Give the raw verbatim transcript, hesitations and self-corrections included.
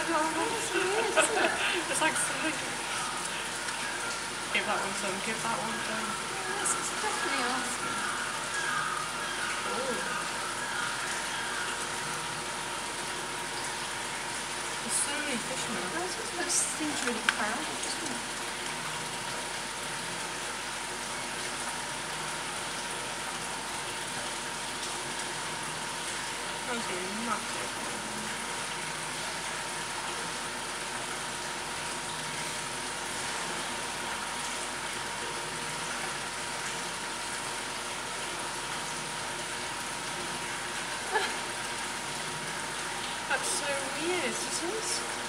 That's weird, isn't it? It's like something. Give that one some, give that one some. Yes, it's definitely awesome. Oh. There's so many fish now. That seems really crowded, doesn't it? Those are massive. That's so weird, isn't it?